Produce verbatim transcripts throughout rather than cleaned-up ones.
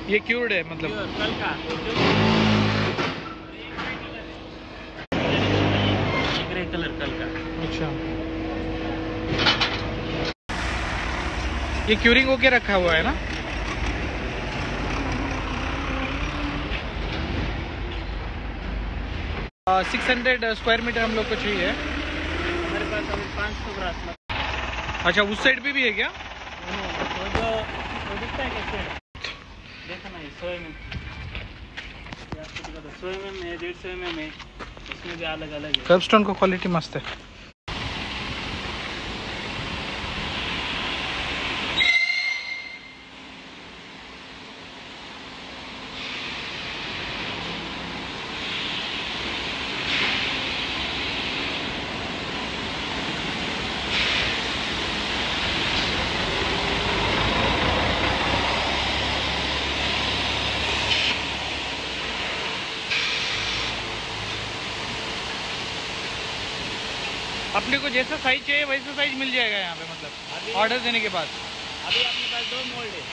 ये क्यूर्ड है मतलब कल का ग्रे कलर कल का। अच्छा, ये क्यूरिंग होके रखा हुआ है ना? सिक्स हंड्रेड स्क्वायर मीटर हम लोग को चाहिए। हमारे पास अभी पाँच सौ ग्रास। अच्छा, उस साइड पे भी है क्या? वो जो वो दिखता है कैसे देखो ना, सौ एम एम सौ एम एम है, डेढ़ सौ एम एम है, उसमें भी अलग अलग है। कर्ब स्टोन का क्वालिटी मस्त है। अपने को जैसा साइज चाहिए वैसा साइज मिल जाएगा यहाँ पे, मतलब ऑर्डर देने के बाद। अभी अपने पास दो मोल्ड है।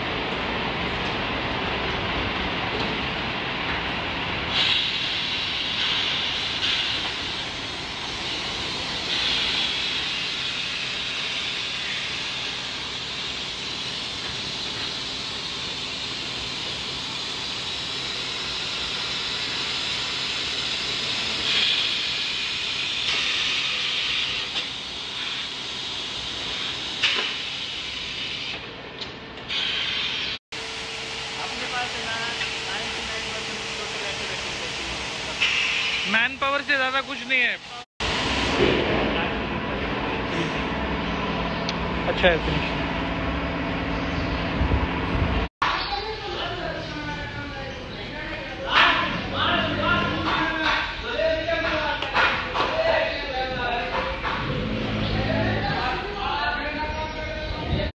मैन पावर से ज्यादा कुछ नहीं है। अच्छा है फिनिशिंग।